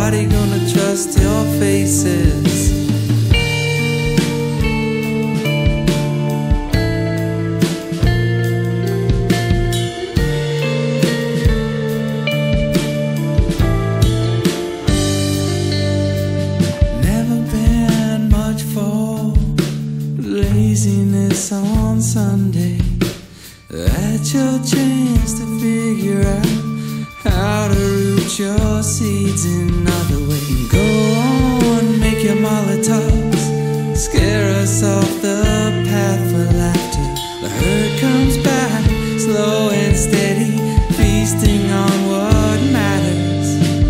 nobody gonna trust your faces. Never been much for laziness on Sunday. That's your chance to figure out how to root your seeds another way. Go on, make your Molotovs, scare us off the path for laughter. The herd comes back, slow and steady, feasting on what matters.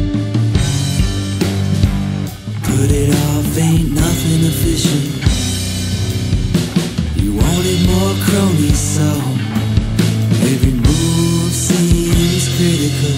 Put it off, ain't nothing official. You wanted more cronies, so every move seems critical.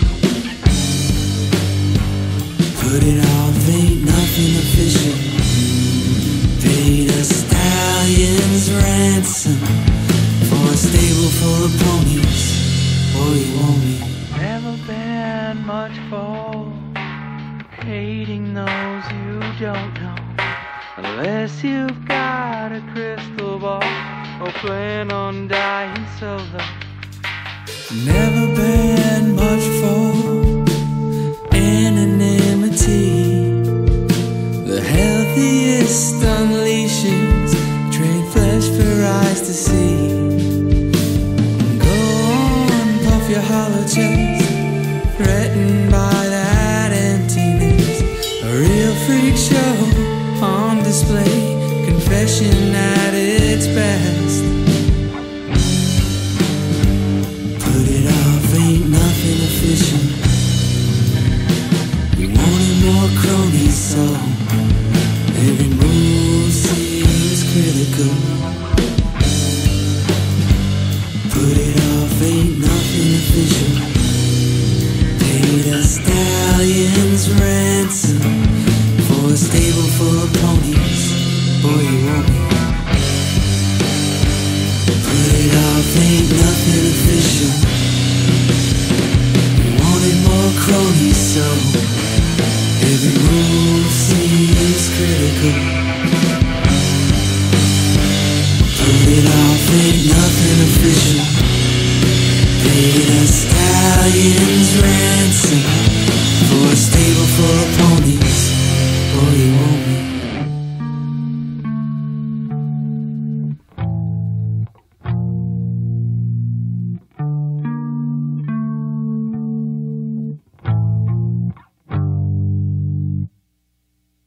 Put it off, ain't nothing official. Paid a stallion's ransom for a stable full of ponies. Boy, you want me. Never been much for hating those you don't know, unless you've got a crystal ball or plan on dying solo. Never been much for anonymity. The healthiest unleashings trade flesh for eyes to see. Go on, puff your hollow chest, threatened by that emptiness. A real freak show on display, confession at its best. Put it off, ain't nothing official. You wanted more cronies, so every move seems critical. Put it off, ain't nothing official. Paid a stallion's ransom for a stable full of ponies. Boy, you want me.